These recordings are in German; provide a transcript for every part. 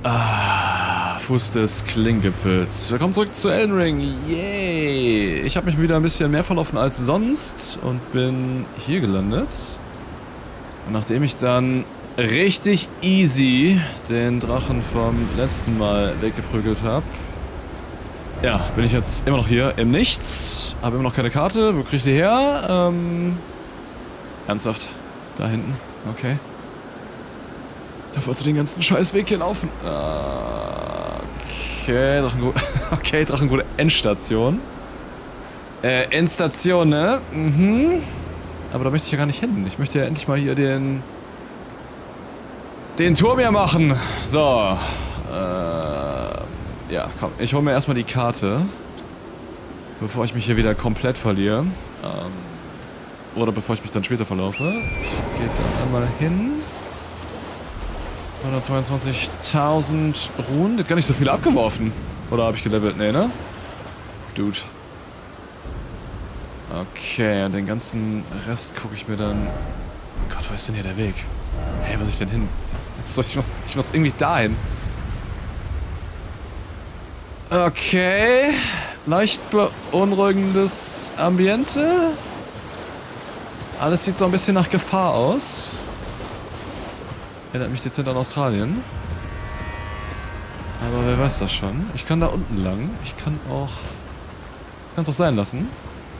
Fuß des Klinggipfels. Willkommen zurück zu Elden Ring. Yay! Ich habe mich wieder ein bisschen mehr verlaufen als sonst und bin hier gelandet. Und nachdem ich dann richtig easy den Drachen vom letzten Mal weggeprügelt habe, ja, bin ich jetzt immer noch hier im Nichts. Habe immer noch keine Karte. Wo krieg ich die her? Ernsthaft? Da hinten? Okay. Ich darf also den ganzen Scheißweg hier laufen. Okay, okay, Drachengruppe Endstation. Endstation, ne? Mhm. Aber da möchte ich ja gar nicht hin. Ich möchte ja endlich mal hier den Turm hier machen. So. Ja, komm. Ich hole mir erstmal die Karte. Bevor ich mich hier wieder komplett verliere. Oder bevor ich mich dann später verlaufe. Ich gehe da einmal hin. 122.000 Runen. Das hat gar nicht so viel abgeworfen. Oder habe ich gelevelt? Nee, ne? Dude. Okay, und den ganzen Rest gucke ich mir dann... Gott, wo ist denn hier der Weg? Hey, wo soll ich denn hin? So, ich muss irgendwie dahin. Okay. Leicht beunruhigendes Ambiente. Alles sieht so ein bisschen nach Gefahr aus. Erinnert mich dezent an Australien. Aber wer weiß das schon. Ich kann da unten lang. Ich kann auch... Kann es auch sein lassen.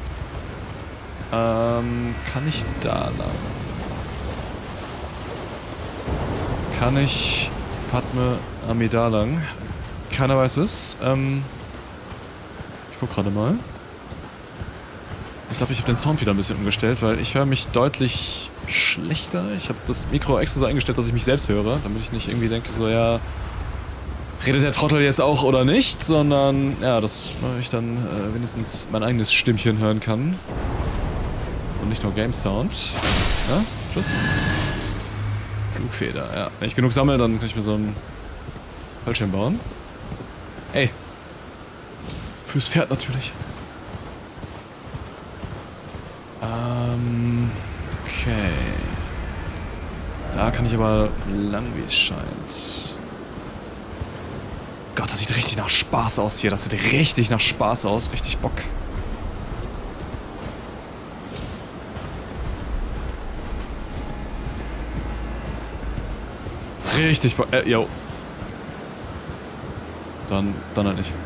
Kann ich da lang? Kann ich Padme Amida lang? Keiner weiß es. Ich guck gerade mal. Ich glaube, ich habe den Sound wieder ein bisschen umgestellt, weil ich höre mich deutlich schlechter. Ich habe das Mikro extra so eingestellt, dass ich mich selbst höre, damit ich nicht irgendwie denke, so, ja, redet der Trottel jetzt auch oder nicht, sondern, ja, dass ich dann wenigstens mein eigenes Stimmchen hören kann. Und nicht nur Game Sound. Ja, tschüss. Flugfeder, ja. Wenn ich genug sammle, dann kann ich mir so einen Fallschirm bauen. Ey. Fürs Pferd natürlich. Okay. Da kann ich aber lang, wie es scheint. Gott, das sieht richtig nach Spaß aus hier. Das sieht richtig nach Spaß aus. Richtig Bock. Richtig Bock. Yo. Dann halt nicht.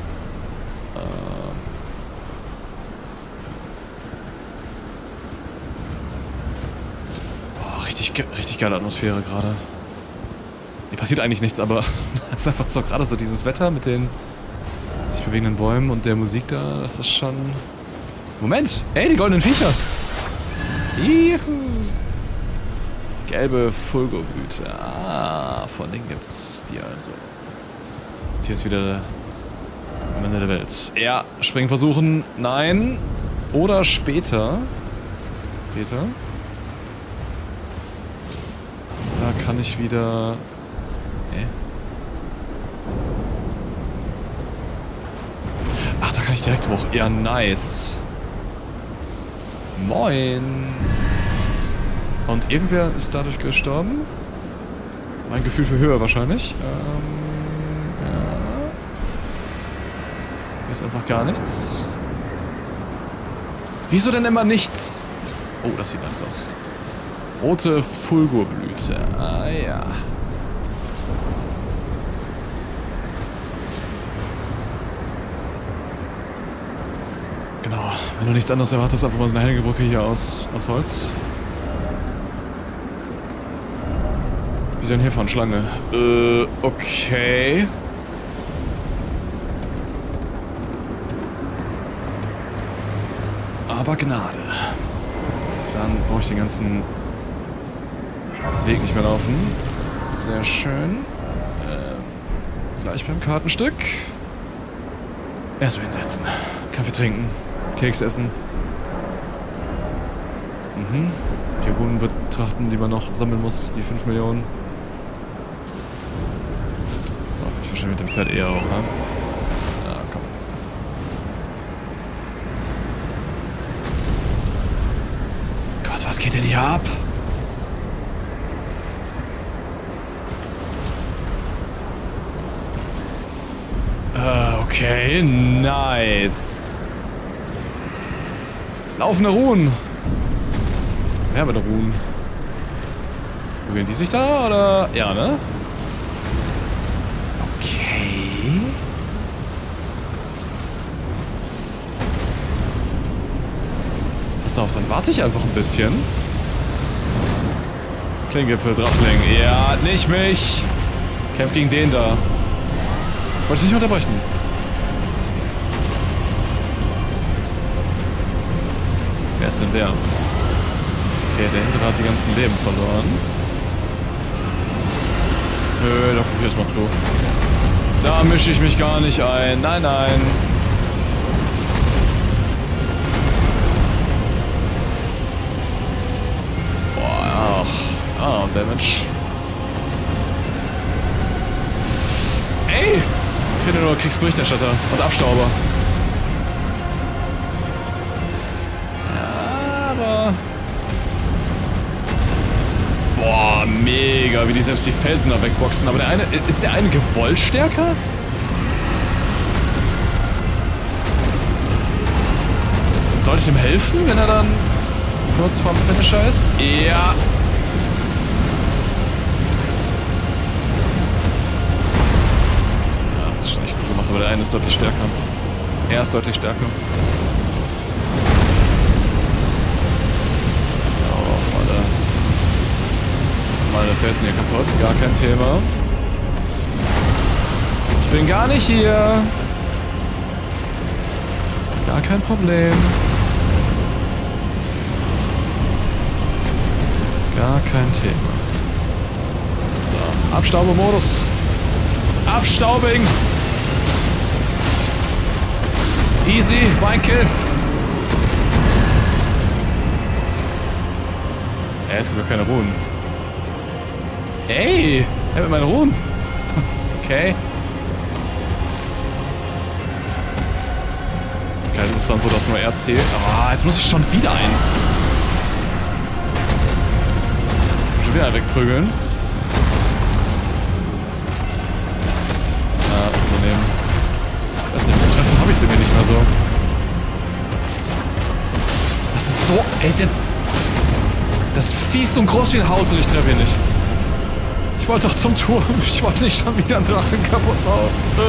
Richtig geile Atmosphäre gerade. Hier passiert eigentlich nichts, aber es ist einfach so gerade so dieses Wetter mit den sich bewegenden Bäumen und der Musik da, das ist schon... Moment! Ey, die goldenen Viecher! Juhu! Gelbe Fulgurblüte. Ah, von denen gibt's die also. Und hier ist wieder am Ende der Welt. Ja, springen versuchen. Nein. Oder später. Später. Da kann ich wieder... Ach, da kann ich direkt hoch. Ja, nice. Moin. Und irgendwer ist dadurch gestorben. Mein Gefühl für Höhe wahrscheinlich. Ja. Hier ist einfach gar nichts. Wieso denn immer nichts? Oh, das sieht nice aus. Rote Fulgurblüte. Ah ja. Genau. Wenn du nichts anderes erwartest, einfach mal so eine Hängebrücke hier aus Holz. Wie denn hier von Schlange? Okay. Aber Gnade. Dann brauche ich den ganzen Weg nicht mehr laufen. Sehr schön. Gleich beim Kartenstück. Erstmal hinsetzen. Kaffee trinken. Keks essen. Die Runen betrachten, die man noch sammeln muss. Die 5 Millionen. Oh, ich verstehe mit dem Pferd eher auch, ne? Ja, komm. Gott, was geht denn hier ab? Okay, nice. Laufende Runen. Wer mit Runen? Prügeln die sich da, oder? Ja, ne? Okay. Pass auf, dann warte ich einfach ein bisschen. Klingengipfel, Drachling. Ja, nicht mich. Kämpf gegen den da. Wollte ich nicht unterbrechen. Wer ist denn wer? Okay, der hintere hat die ganzen Leben verloren. Nö, da guck ich jetzt mal zu. Da mische ich mich gar nicht ein. Nein, nein. Boah, ach. Ah, Damage. Ey! Ich bin nur Kriegsberichterstatter und Abstauber. Ja, aber... Boah, mega, wie die selbst die Felsen da wegboxen. Aber der eine... Ist der eine gewollt stärker? Sollte ich ihm helfen, wenn er dann kurz vorm Finisher ist? Ja. Ja, das ist schon echt cool gemacht, aber der eine ist deutlich stärker. Er ist deutlich stärker. Mal der Felsen hier kaputt, gar kein Thema. Ich bin gar nicht hier. Gar kein Problem. Gar kein Thema. So, Abstaubemodus. Abstaubing. Easy, mein Kill. Es gibt doch keine Ruhen. Ey, er mit meinen Ruhen. Okay. Geil, das ist dann so, dass nur er zählt. Ah, jetzt muss ich schon wieder ein. Schon wieder wegprügeln. Ja, übernehmen. Ich weiß nicht, mit dem Treffen habe ich sie mir nicht mehr so. Das ist so, ey, das Vieh ist so groß wie ein Haus und ich treffe ihn nicht. Ich wollte doch zum Turm. Ich wollte nicht schon wieder einen Drachen kaputt bauen.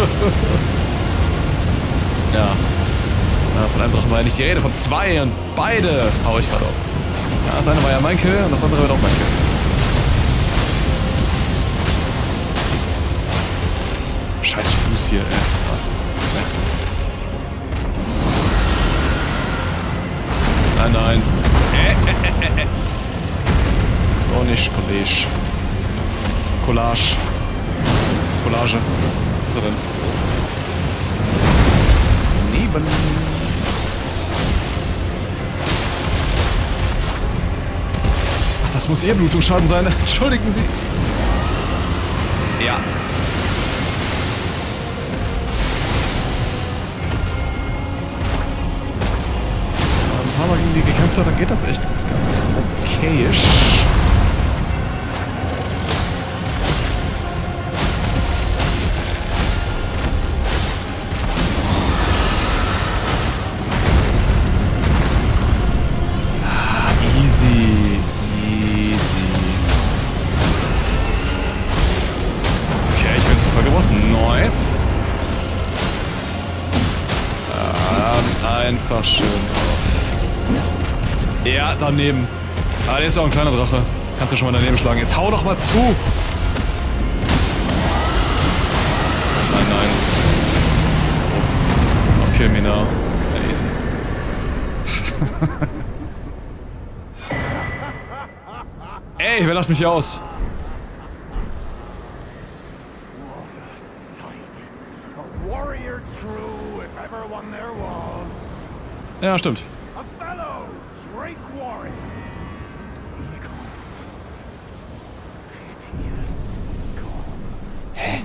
Ja. Von einem Drachen war ja nicht die Rede, von zwei und beide hau ich gerade auf. Ja, das eine war ja mein Kill und das andere wird auch mein Kill. Scheiß Fuß hier, ey. Nein, nein. So nicht, Kollege. Collage. Collage. Was ist er denn? Neben. Ach, das muss ihr Blutungsschaden sein. Entschuldigen Sie. Ja. Ein paar Mal gegen die gekämpft hat, dann geht das echt ganz okayisch. Einfach schön drauf. Ja, daneben. Ah, der ist auch ein kleiner Drache. Kannst du schon mal daneben schlagen. Jetzt hau doch mal zu! Nein, nein. Oh, kill me now. Ja, easy. Ey, wer lacht mich hier aus? Ja, stimmt. Hä?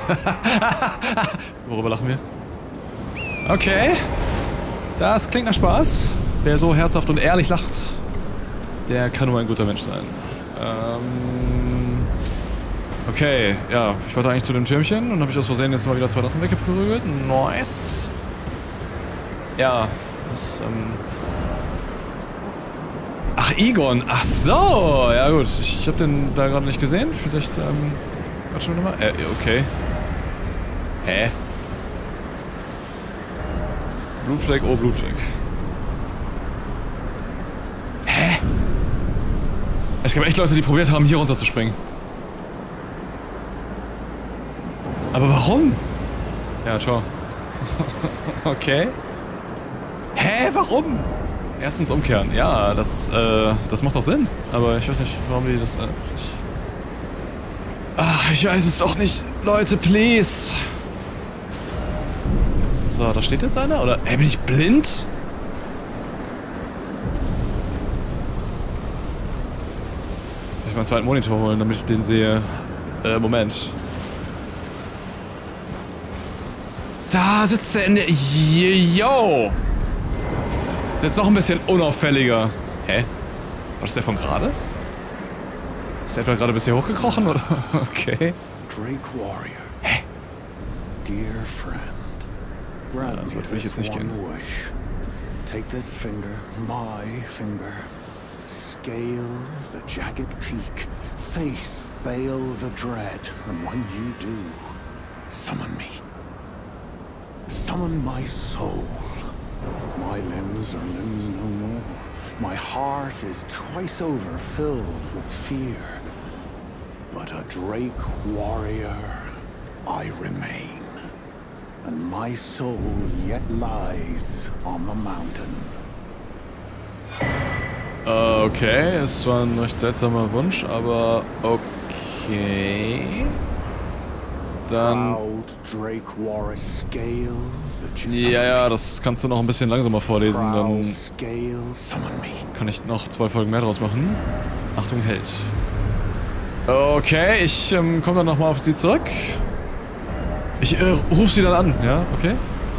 Worüber lachen wir? Okay. Das klingt nach Spaß. Wer so herzhaft und ehrlich lacht, der kann nur ein guter Mensch sein. Okay, ja, ich wollte eigentlich zu dem Türmchen und habe ich aus Versehen jetzt mal wieder 2 Drachen weggeprügelt. Nice. Ja, das, Ach, Egon. Ach so. Ja gut, ich habe den da gerade nicht gesehen. Vielleicht, warte schon mal. Okay. Hä? Blutfleck, oh Blutfleck. Hä? Es gab echt Leute, die probiert haben, hier runter zu springen. Aber warum? Ja, ciao. Okay. Hä, warum? Erstens umkehren. Ja, das macht doch Sinn. Aber ich weiß nicht, warum die das... Ach, ich weiß es doch nicht. Leute, please. So, da steht jetzt einer, oder? Ey, bin ich blind? Soll ich mal einen zweiten Monitor holen, damit ich den sehe? Moment. Da sitzt der in der... Yo! Ist jetzt noch ein bisschen unauffälliger. Hä? War das der von gerade? Ist der etwa gerade bis hier hochgekrochen, oder? Okay. Drake Warrior. Hä? Dear friend. Ja, so weit will ich jetzt nicht gehen. Take this finger, my finger. Scale the jagged peak. Face Baal the Dread. And when you do, summon me. Summon my soul. My limbs are limbs no more. My heart is twice over filled with fear. But a Drake warrior I remain. And my soul yet lies on the mountain. Okay, es war ein recht seltsamer Wunsch, aber okay. Dann... Ja, das kannst du noch ein bisschen langsamer vorlesen, dann kann ich noch 2 Folgen mehr draus machen. Achtung, Held. Okay, ich komme dann nochmal auf sie zurück. Ich ruf sie dann an, ja, okay?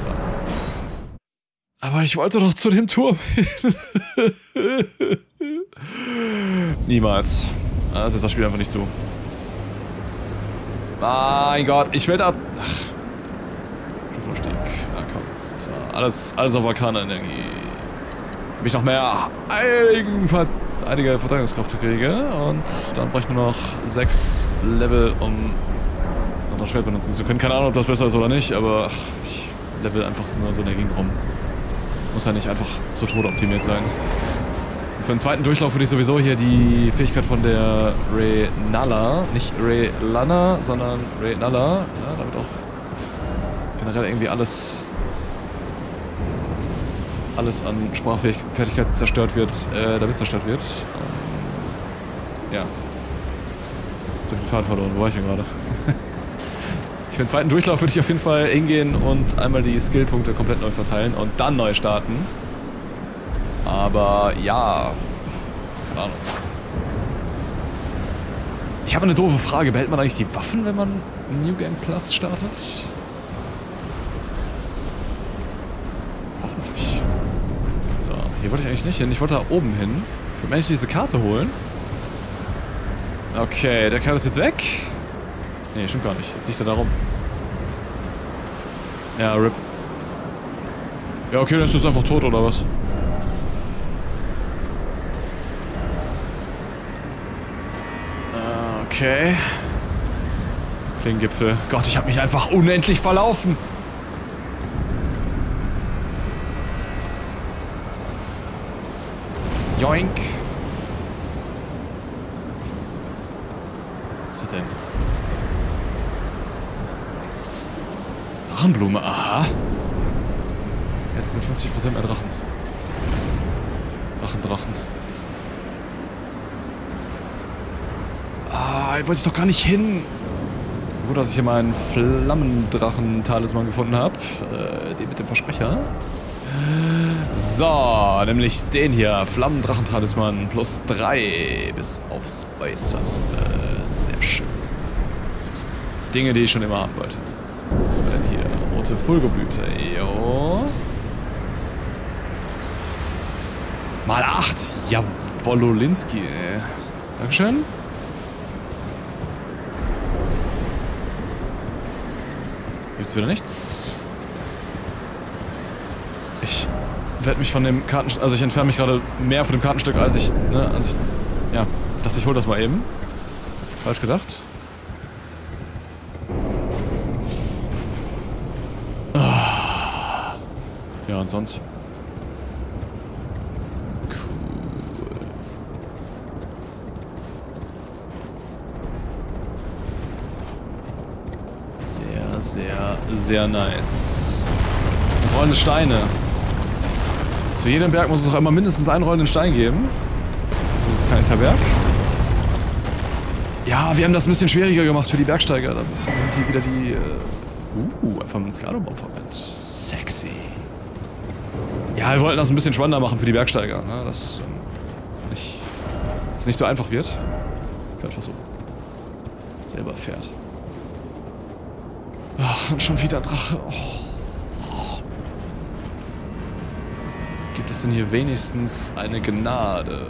Aber ich wollte doch zu dem Turm hin. Niemals. Das ist das Spiel einfach nicht zu. Mein Gott, ich will da... Ach. Stufenstieg. Na komm. So, alles auf Arcana-Energie. Damit ich noch mehr einige Verteidigungskraft kriege. Und dann brauche ich nur noch 6 Level, um das andere Schwert benutzen zu können. Keine Ahnung, ob das besser ist oder nicht, aber ach, ich level einfach nur so in der Gegend rum. Muss halt nicht einfach zu Tode optimiert sein. Und für den zweiten Durchlauf würde ich sowieso hier die Fähigkeit von der Renala, nicht Relana, sondern Renala, ja, damit auch generell irgendwie alles an Sprachfertigkeit zerstört wird, damit zerstört wird. Ja. Ich hab den Faden verloren, wo war ich denn gerade? Für den zweiten Durchlauf würde ich auf jeden Fall hingehen und einmal die Skillpunkte komplett neu verteilen und dann neu starten. Aber ja, keine Ahnung. Ich habe eine doofe Frage. Behält man eigentlich die Waffen, wenn man New Game Plus startet? Hoffentlich. So, hier wollte ich eigentlich nicht hin. Ich wollte da oben hin. Ich wollte mir eigentlich diese Karte holen. Okay, der Kerl ist jetzt weg. Nee, stimmt gar nicht. Jetzt liegt er da rum. Ja, RIP. Ja, okay, dann ist das einfach tot, oder was? Okay. Klingengipfel. Gott, ich habe mich einfach unendlich verlaufen. Joink. Was ist das denn? Drachenblume, aha. Jetzt mit 50% mehr Drachen. Drachen. Ah, hier wollte ich doch gar nicht hin. Gut, dass ich hier mal einen Flammendrachen-Talisman gefunden habe. Den mit dem Versprecher. So, nämlich den hier. Flammendrachen-Talisman plus 3 bis aufs Äußerste. Sehr schön. Dinge, die ich schon immer haben wollte. Was haben wir denn hier? Rote Fulgoblüte. Jo. Mal 8. Jawololinski, ey. Dankeschön. Gibt's wieder nichts. Ich werde mich von dem Kartenstück, also ich entferne mich gerade mehr von dem Kartenstück, als ich, ne, ja, dachte ich hol das mal eben. Falsch gedacht. Ja, und sonst? Cool. Sehr, sehr, sehr nice. Und rollende Steine. Zu jedem Berg muss es auch immer mindestens einen rollenden Stein geben. Das ist kein echter Berg. Ja, wir haben das ein bisschen schwieriger gemacht für die Bergsteiger. Dann haben die wieder die... einfach mit einem Skalabaum verwendet. Sexy. Ja, wir wollten das ein bisschen spannender machen für die Bergsteiger, ne? Dass es nicht so einfach wird. Fährt was so. Selber fährt. Ach, und schon wieder Drache. Oh. Gibt es denn hier wenigstens eine Gnade?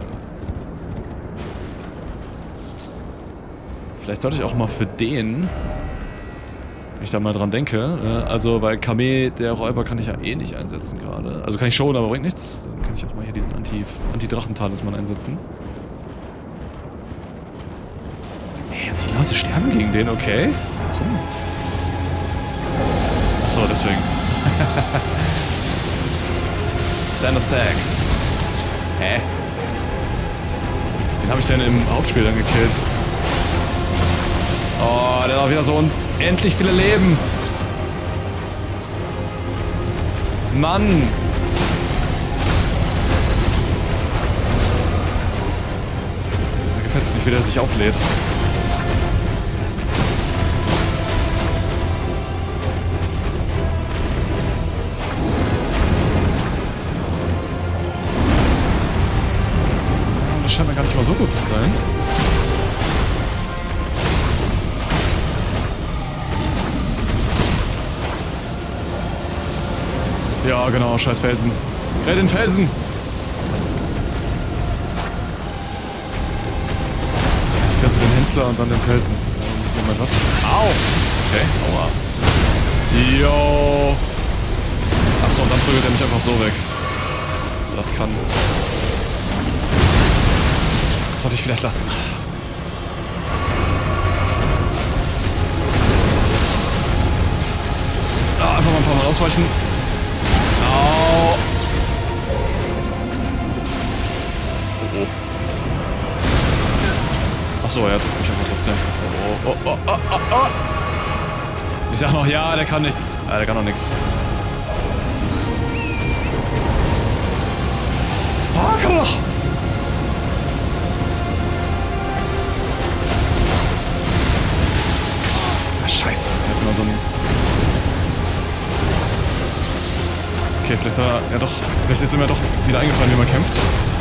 Vielleicht sollte ich auch mal für den, wenn ich da mal dran denke, also weil Kame, der Räuber, kann ich ja eh nicht einsetzen gerade. Also kann ich schon, aber bringt nichts. Dann kann ich auch mal hier diesen Anti-Drachentalisman einsetzen. Hey, und die Leute sterben gegen den, okay. Warum? Achso, deswegen. Santa Sax. Hä? Den habe ich denn im Hauptspiel dann gekillt. Oh, der hat wieder so unendlich viele Leben. Mann. Mir gefällt es nicht, wie der sich auflädt. Das scheint mir gar nicht mal so gut zu sein. Ja, genau, scheiß Felsen. Grell den Felsen! Jetzt kannst du den Hensler und dann den Felsen. Moment, was? Au! Okay, aua. Jo! Achso, und dann prügelt er mich einfach so weg. Das kann. Das sollte ich vielleicht lassen. Ah, einfach mal ein paar Mal ausweichen. Au. Oh. Achso, er trifft mich einfach trotzdem. Oh. Ich sag noch, ja, der kann nichts. Ja, der kann noch nichts. Ah, kann doch. Ah, scheiße. Jetzt mal so ein... Okay, vielleicht hat er, ja doch, vielleicht ist ihm ja doch wieder eingefallen, wie man kämpft.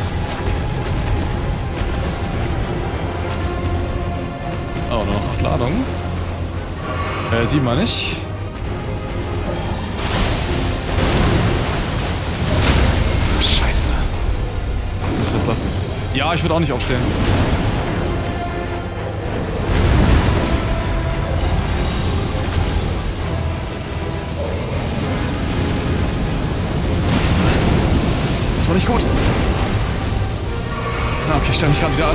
Oh, nur noch 8 Ladungen. 7 meine ich. Scheiße. Jetzt muss ich das lassen. Ja, ich würde auch nicht aufstehen. Das war nicht gut. Na, okay, ich stelle mich gerade wieder an.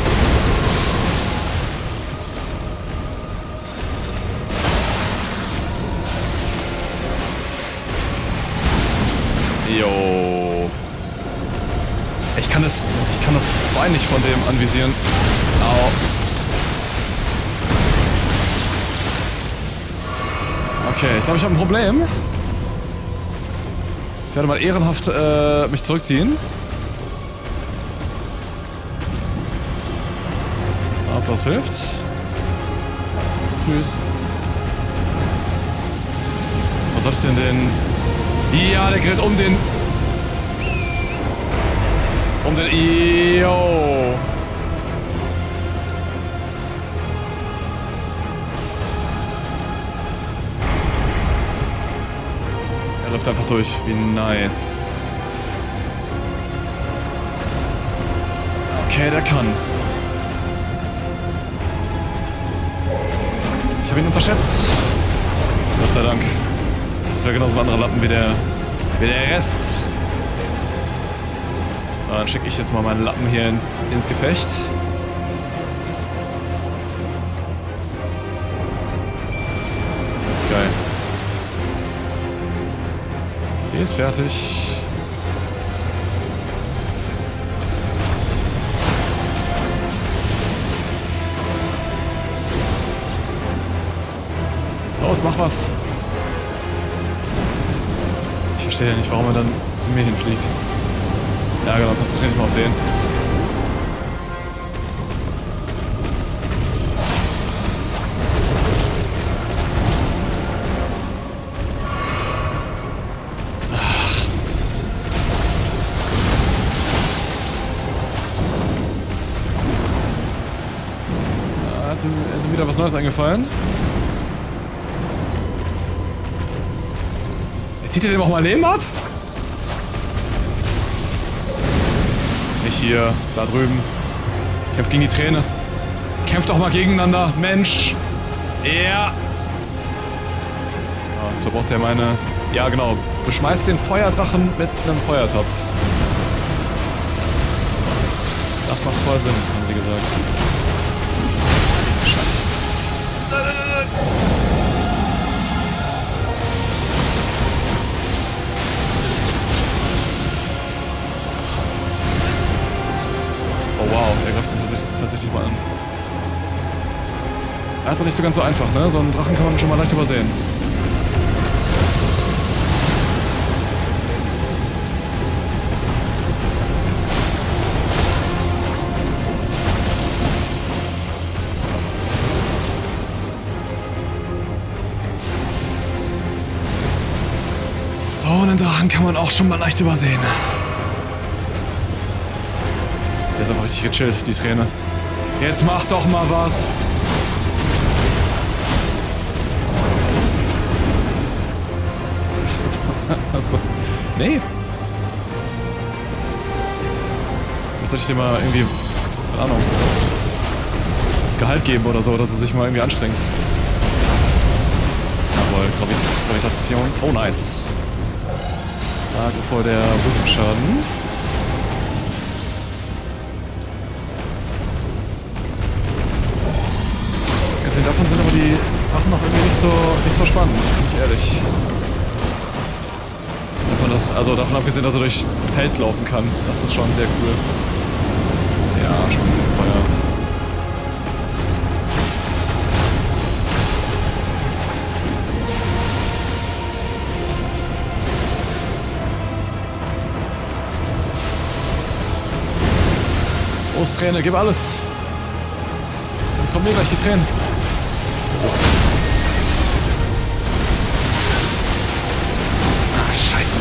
Jo. Ich kann das Bein nicht von dem anvisieren. Au. Okay, ich glaube, ich habe ein Problem. Ich werde mal ehrenhaft mich zurückziehen. Ob das hilft? Tschüss. Was soll ich denn Ja, der grillt um den... Yo. läuft einfach durch. Wie nice. Okay, der kann. Ich habe ihn unterschätzt. Gott sei Dank. Das wäre genauso ein anderer Lappen wie der Rest. Dann schicke ich jetzt mal meinen Lappen hier ins Gefecht. Geil. Die ist fertig. Los, mach was. Ich verstehe ja nicht, warum er dann zu mir hinfliegt. Ja genau, konzentriere dich mal auf den. Ist ihm wieder was Neues eingefallen. Jetzt zieht er dem auch mal Leben ab? Nicht hier, da drüben. Kämpft gegen die Träne. Kämpft doch mal gegeneinander, Mensch. Ja. Ah, so braucht er meine... Ja, genau. Beschmeißt den Feuerdrachen mit einem Feuertopf. Das macht voll Sinn, haben sie gesagt. Scheiße. Oh wow, er greift mich tatsächlich mal an. Das ist doch nicht so ganz so einfach, ne? So einen Drachen kann man schon mal leicht übersehen. So einen Drachen kann man auch schon mal leicht übersehen. Der ist einfach richtig gechillt, die Träne. Jetzt mach doch mal was. Achso. Nee. Das sollte ich dir mal irgendwie, keine Ahnung, Gehalt geben oder so, dass er sich mal irgendwie anstrengt. Jawohl, Gravitation. Oh, nice. Lage vor der Blutungsschaden. Abgesehen davon sind aber die Drachen noch irgendwie nicht so spannend, bin ich ehrlich. Davon abgesehen, dass er durch Fels laufen kann. Das ist schon sehr cool. Ja, schon mit dem Feuer. Los, Träne, gib alles. Jetzt kommen mir gleich die Tränen. Ah, scheiße.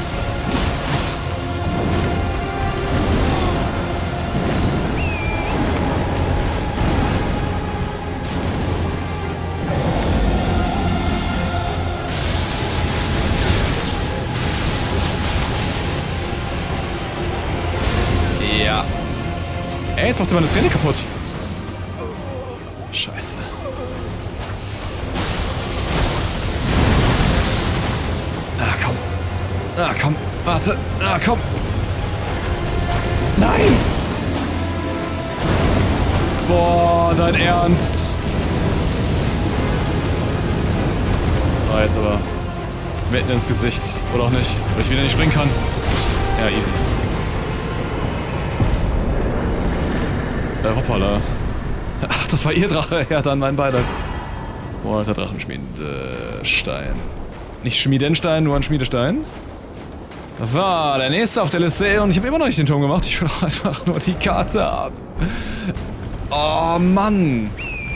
Ja. Ey, jetzt macht er meine Träne kaputt. Scheiße. Ah, komm. Ah, komm. Warte. Ah, komm. Nein! Boah, dein Ernst. Ah, jetzt aber mitten ins Gesicht. Oder auch nicht. Weil ich wieder nicht springen kann. Ja, easy. Hoppala. Ach, das war ihr Drache. Ja, dann mein Beileid. Boah, alter Drachenschmiedestein. Nicht Schmiedenstein, nur ein Schmiedestein. So, der nächste auf der Liste. Und ich habe immer noch nicht den Turm gemacht. Ich will auch einfach nur die Karte haben. Oh, Mann.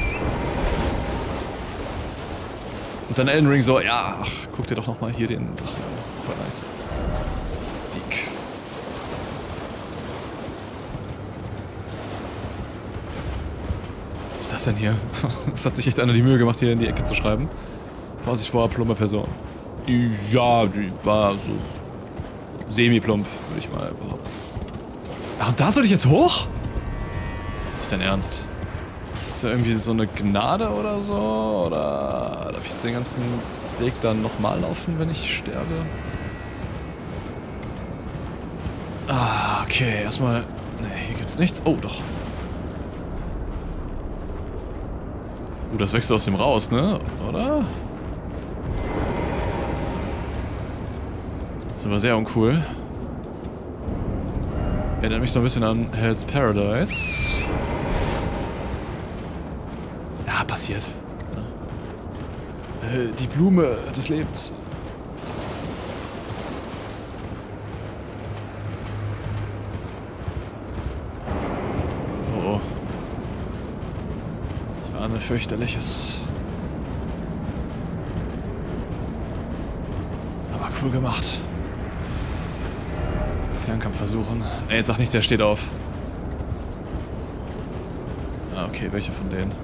Und dann Elden Ring so, ja, ach, guck dir doch nochmal hier den Drachen an. Voll nice. Sieg. Was ist das denn hier? Das hat sich echt einer die Mühe gemacht, hier in die Ecke zu schreiben. Vorsicht vor plumpe Person. Ja, die war so semi-plump, würde ich mal behaupten. Ach, und da soll ich jetzt hoch? Nicht dein Ernst? Ist da irgendwie so eine Gnade oder so? Oder darf ich jetzt den ganzen Weg dann nochmal laufen, wenn ich sterbe? Ah, okay, erstmal... Ne, hier gibt's nichts. Oh, doch. Das wächst aus dem raus, ne? Oder? Das ist aber sehr uncool. Erinnert mich so ein bisschen an Hell's Paradise. Ja, passiert. Ja. Die Blume des Lebens. Oh. Ich ahne fürchterliches. Aber cool gemacht. Fernkampf versuchen. Ey, jetzt sag nicht, der steht auf. Ah, okay, welcher von denen?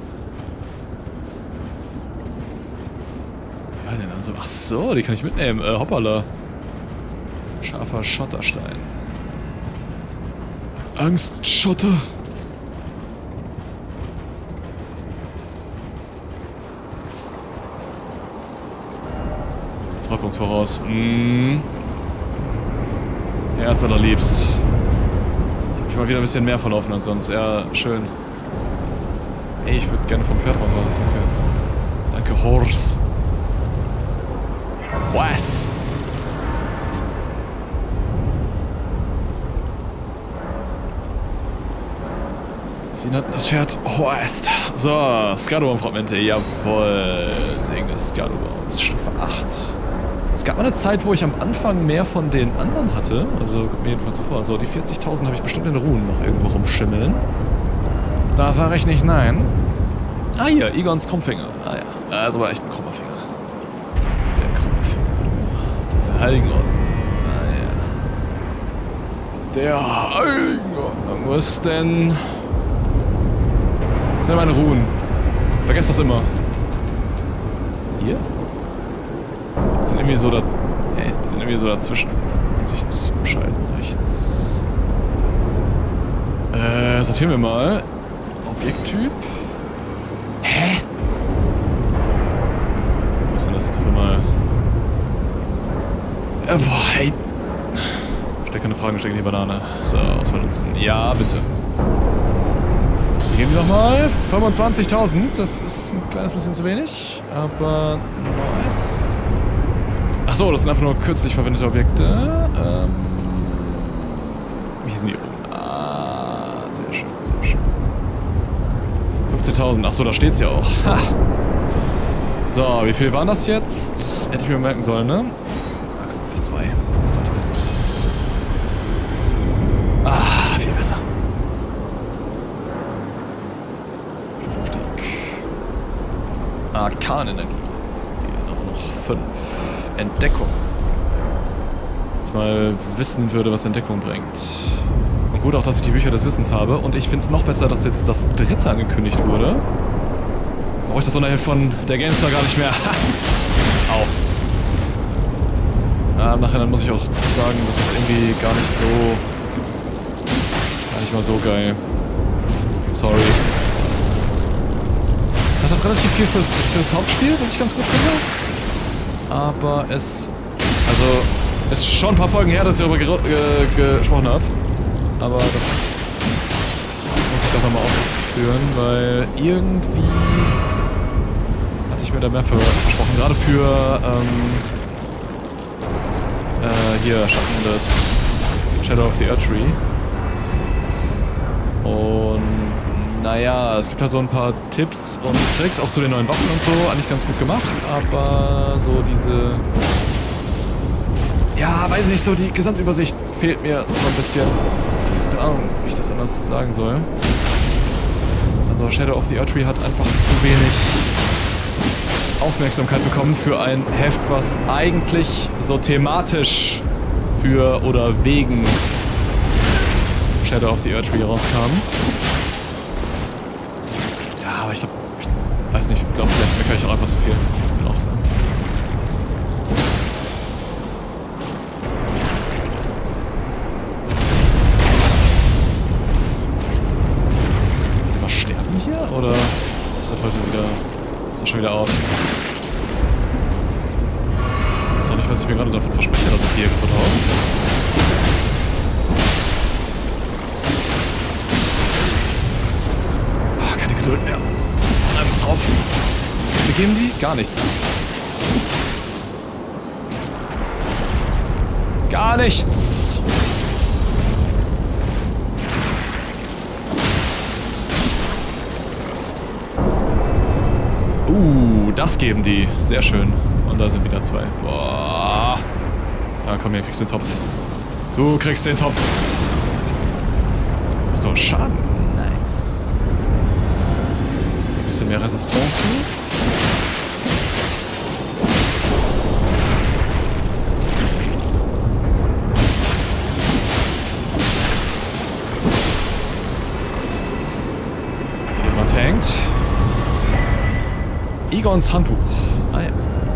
Ja, denn also. Ach so, die kann ich mitnehmen. Hoppala. Scharfer Schotterstein. Angstschotter. Treupunkt voraus. Herz allerliebst. Ich hab mich mal wieder ein bisschen mehr verlaufen als sonst. Ja, schön. Ey, ich würde gerne vom Pferd runter. Danke. Danke, Horse. Was? Sie nannten das Pferd Horst. So, Skadobaum-Fragmente. Jawohl. Segen des Skadobaums. Stufe 8. Es gab mal eine Zeit, wo ich am Anfang mehr von den anderen hatte. Also, kommt mir jedenfalls so vor. So, die 40.000 habe ich bestimmt in Runen noch irgendwo rumschimmeln. Da sage ich nicht nein. Ah, hier, Egons Krummfinger. Ah ja, das ist aber echt ein krummer Finger. Der krumme Finger, du. Der Verheiligenorden. Ah ja. Der Heiligenorden. Wo ist denn... Wo sind meine Runen? Vergesst das immer. Hier? Die sind irgendwie so da... Hey, die sind irgendwie so dazwischen. Ansicht umschalten. Rechts. Sortieren wir mal. Objekttyp. Hä? Was ist denn das jetzt einfach mal? Boah, hey. Steck keine Fragen, steck in die Banane. So, Auswahl nutzen. Ja, bitte. Gehen wir nochmal. 25.000. Das ist ein kleines bisschen zu wenig. Aber nice. Achso, das sind einfach nur kürzlich verwendete Objekte. Wie hießen die oben? Ah, sehr schön, sehr schön. 15.000. Achso, da steht's ja auch. Ha. So, wie viel waren das jetzt? Hätte ich mir merken sollen, ne? Ah, guck mal, für 2. Sollte passen. Ah, viel besser. Stufenstieg. Arkanenergie. Hier noch 5. Entdeckung. Ich mal wissen würde, was Entdeckung bringt. Und gut auch, dass ich die Bücher des Wissens habe. Und ich finde es noch besser, dass jetzt das dritte angekündigt wurde. Brauche ich das Sonderhilfe von der GameStar gar nicht mehr. Au. Ja, im Nachhinein muss ich auch sagen, das ist irgendwie gar nicht so... Gar nicht mal so geil. Sorry. Es hat halt relativ viel fürs Hauptspiel, was ich ganz gut finde. Aber es... Also... Es ist schon ein paar Folgen her, dass ich darüber gesprochen habe. Aber das... muss ich doch nochmal aufführen, weil irgendwie... hatte ich mir da mehr versprochen. Gerade für... hier, Schatten des Shadow of the Erdtree. Und... Naja, es gibt halt so ein paar Tipps und Tricks, auch zu den neuen Waffen und so, eigentlich ganz gut gemacht, aber so diese... Ja, weiß nicht, so die Gesamtübersicht fehlt mir so ein bisschen. Keine Ahnung, wie ich das anders sagen soll. Also Shadow of the Erdtree hat einfach zu wenig Aufmerksamkeit bekommen für ein Heft, was eigentlich so thematisch für oder wegen Shadow of the Erdtree rauskam. Ja, aber ich glaube, ich weiß nicht, ich glaube, vielleicht meckere ich auch einfach zu viel. Kann auch sein. oder ist das heute wieder... Ist das schon wieder out? Ich weiß auch nicht, was ich mir gerade davon verspreche, dass ich die hier kaputt haue. Ah, keine Geduld mehr. Einfach drauf. Wie viel geben die? Gar nichts. Gar nichts! Das geben die. Sehr schön. Und da sind wieder zwei. Boah. Ja, komm her, kriegst den Topf. Du kriegst den Topf. So, Schaden. Nice. Ein bisschen mehr Resistenzen. Viermal tankt. Egons Handbuch. Ah ja.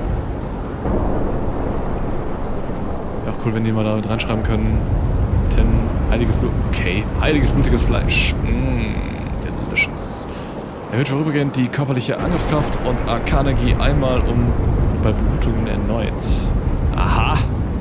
Ja, auch cool, wenn die mal da mit reinschreiben können. Heiliges Blut. Okay. Heiliges blutiges Fleisch. Delicious. Erhöht vorübergehend die körperliche Angriffskraft und Arkanenergie einmal und bei Blutungen erneut. Aha.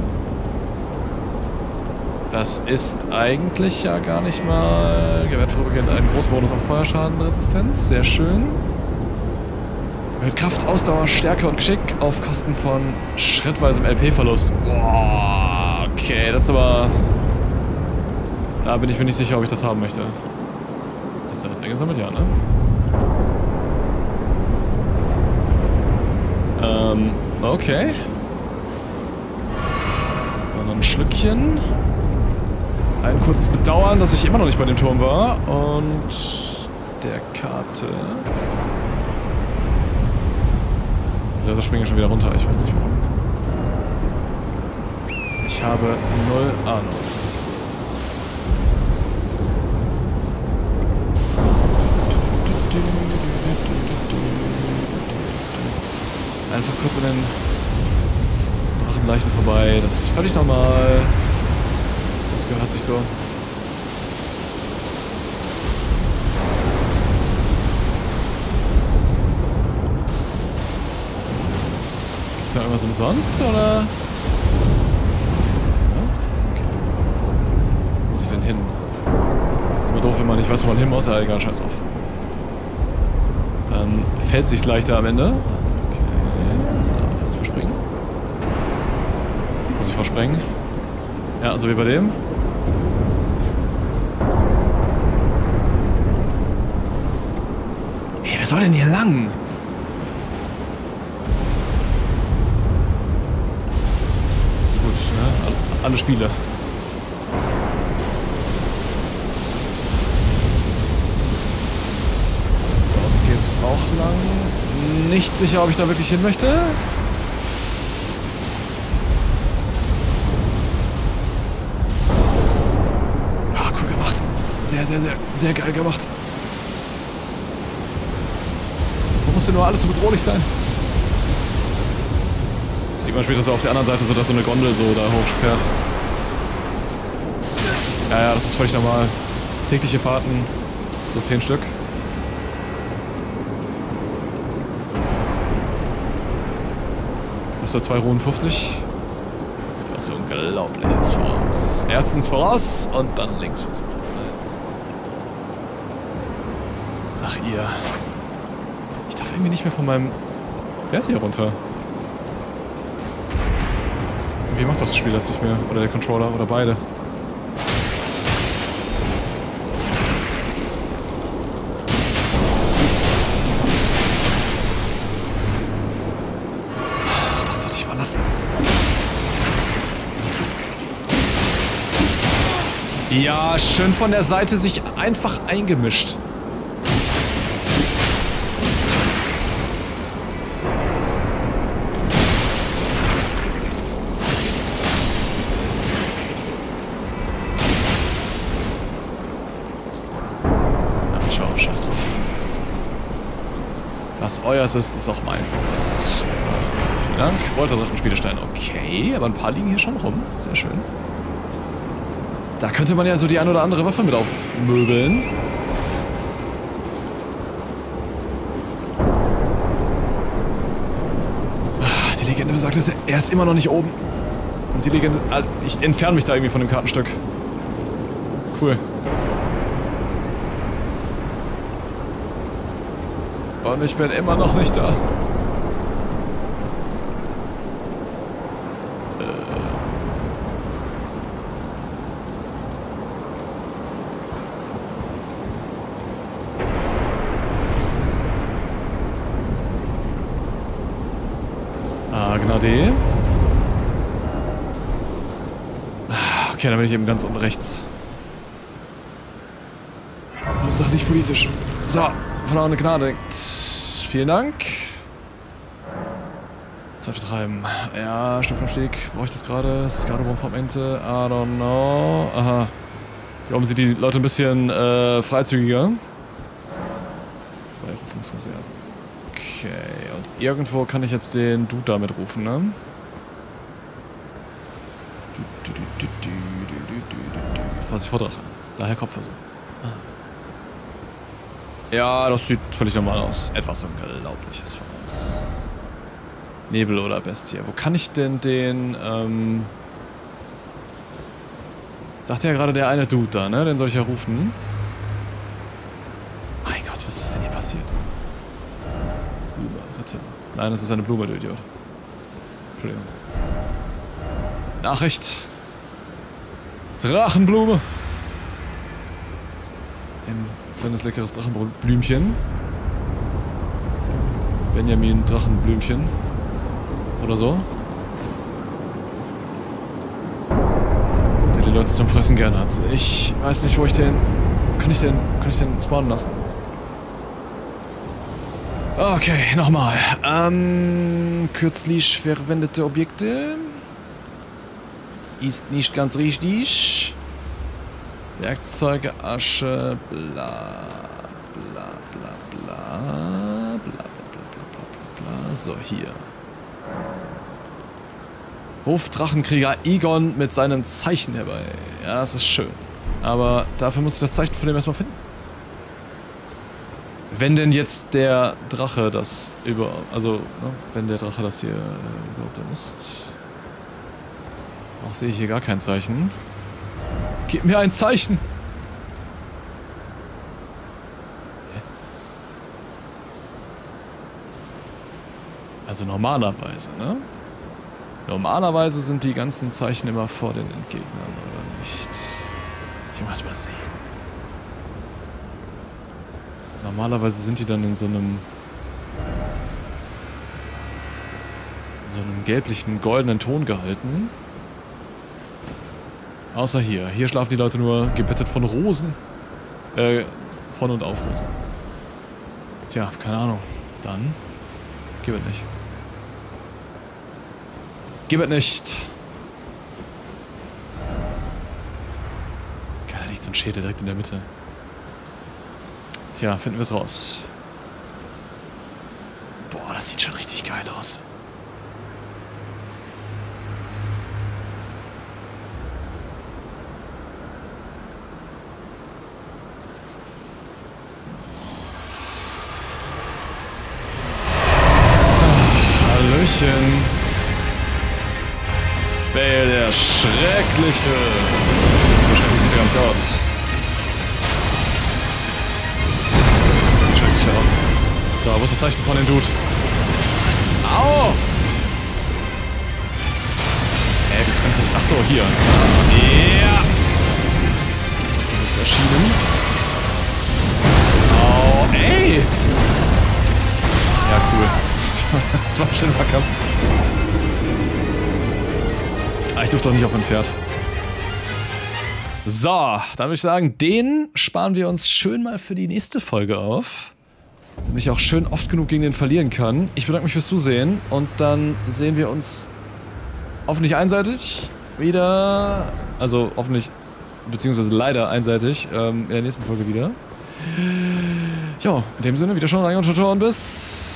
Das ist eigentlich ja gar nicht mal... Gewährt vorübergehend einen Großbonus auf Feuerschadenresistenz. Sehr schön. Erhöht Kraft, Ausdauer, Stärke und Geschick auf Kosten von schrittweisem LP-Verlust. Boah, okay, das ist aber... Da bin ich mir nicht sicher, ob ich das haben möchte. Das ist dann jetzt eingesammelt? Ja, ne? Okay. Dann noch ein Schlückchen. Ein kurzes Bedauern, dass ich immer noch nicht bei dem Turm war. Und der Karte... Die Leute springen schon wieder runter, ich weiß nicht warum. Ich habe 0 Ahnung. Einfach kurz an den Drachenleichen vorbei, das ist völlig normal. Das gehört sich so. Ist da irgendwas umsonst, oder? Ja? Okay. Wo muss ich denn hin? Ist immer doof, wenn man nicht weiß, wo man hin muss. Ja, egal, scheiß drauf. Dann fällt sich's leichter am Ende. Okay, so, was verspringen? Muss ich versprengen? Ja, so wie bei dem. Ey, wer soll denn hier lang? Alle Spiele. Dort geht's auch lang. Nicht sicher, ob ich da wirklich hin möchte. Ah, cool gemacht. Sehr, sehr, sehr, sehr geil gemacht. Wo muss denn nur alles so bedrohlich sein? Sieht man später so auf der anderen Seite, so dass so eine Gondel so da hochfährt. Ja, das ist völlig normal. Tägliche Fahrten, so 10 Stück. Kostet 2,50 €. Etwas Unglaubliches voraus. Erstens voraus und dann links. Ach ihr. Ich darf irgendwie nicht mehr von meinem Pferd hier runter. Wie macht das Spiel das nicht mehr? Oder der Controller? Oder beide? Ach, das sollte ich mal lassen. Ja, schön von der Seite sich einfach eingemischt. Was euers ist auch meins. Vielen Dank. Wolter Drachenspielestein. Okay, aber ein paar liegen hier schon rum. Sehr schön. Da könnte man ja so die ein oder andere Waffe mit aufmöbeln. Fakt ist, er ist immer noch nicht oben. Und die Legende... Ich entferne mich da irgendwie von dem Kartenstück. Cool. Und ich bin immer noch nicht da. Gnade. Okay, dann bin ich eben ganz unten rechts. Hauptsache nicht politisch. So, verlorene Gnade. Vielen Dank. Zeit vertreiben. Ja, Stufenstieg. Brauche ich das gerade? Skadobomb-Fragmente. I don't know. Aha. Hier oben sind die Leute ein bisschen freizügiger. Bei Rufungsreserve. Okay, und irgendwo kann ich jetzt den Dude damit rufen, ne? Was ich vordrache. Daher Kopfversuch. Ja, das sieht völlig normal aus. Etwas Unglaubliches voraus. Nebel oder Bestie. Wo kann ich denn den, sagt ja gerade der eine Dude da, ne? Den soll ich ja rufen. Mein Gott, was ist denn hier passiert? Blume, Ritter. Nein, das ist eine Blume, du Idiot. Entschuldigung. Nachricht. Drachenblume. Ein kleines leckeres Drachenblümchen. Benjamin Drachenblümchen. Oder so. Der die Leute zum Fressen gern hat. Ich weiß nicht, wo ich den... Kann ich den spawnen lassen? Okay, nochmal. Kürzlich verwendete Objekte. Ist nicht ganz richtig. Werkzeuge, Asche, bla bla bla bla bla bla bla bla. So, hier. Ruft Drachenkrieger Egon mit seinem Zeichen herbei. Ja, das ist schön. Aber dafür muss ich das Zeichen von dem erstmal finden. Wenn denn jetzt der Drache das also, ne, wenn der Drache das hier überhaupt dann ist. Auch sehe ich hier gar kein Zeichen. Gib mir ein Zeichen! Also normalerweise, ne? Normalerweise sind die ganzen Zeichen immer vor den Entgegnern, oder nicht? Ich muss mal sehen. Normalerweise sind die dann in so einem gelblichen, goldenen Ton gehalten. Außer hier. Hier schlafen die Leute nur gebettet von Rosen. Von und auf Rosen. Tja, keine Ahnung. Dann gib es nicht. Gib es nicht. Da liegt so ein Schädel direkt in der Mitte. Tja, finden wir es raus. Boah, das sieht schon richtig geil aus. Hallöchen. Bale, der Schreckliche. So schrecklich sieht er gar nicht aus. Sieht schrecklich aus. So, wo ist das Zeichen von dem Dude? Au! Das kann ich nicht... Achso, hier. Ja! Jetzt ist es erschienen. Oh, ey! Ja, cool. Das war ein schlimmer Kampf. Ich durfte doch nicht auf ein Pferd. So, dann würde ich sagen, den sparen wir uns schön mal für die nächste Folge auf. Damit ich auch schön oft genug gegen den verlieren kann. Ich bedanke mich fürs Zusehen und dann sehen wir uns hoffentlich einseitig wieder. Also hoffentlich, beziehungsweise leider einseitig, in der nächsten Folge wieder. Ja, in dem Sinne, wieder schon rein und ciao und bis